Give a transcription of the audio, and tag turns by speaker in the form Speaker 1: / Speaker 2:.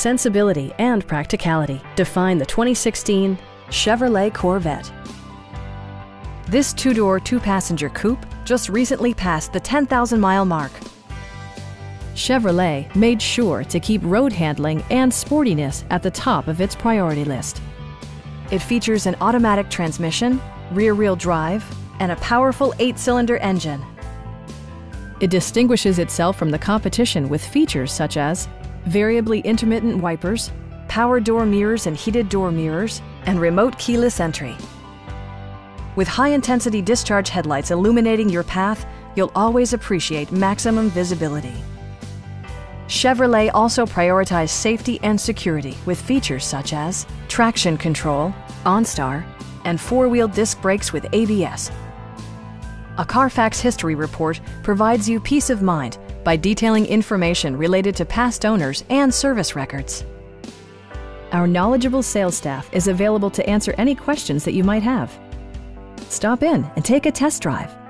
Speaker 1: Sensibility and practicality define the 2016 Chevrolet Corvette. This two-door, two-passenger coupe just recently passed the 10,000-mile mark. Chevrolet made sure to keep road handling and sportiness at the top of its priority list. It features an automatic transmission, rear-wheel drive, and a powerful 8-cylinder engine. It distinguishes itself from the competition with features such as variably intermittent wipers, power door mirrors and heated door mirrors, and remote keyless entry. With high-intensity discharge headlights illuminating your path, you'll always appreciate maximum visibility. Chevrolet also prioritized safety and security with features such as traction control, OnStar, and four-wheel disc brakes with ABS. A Carfax history report provides you peace of mind by detailing information related to past owners and service records. Our knowledgeable sales staff is available to answer any questions that you might have. Stop in and take a test drive.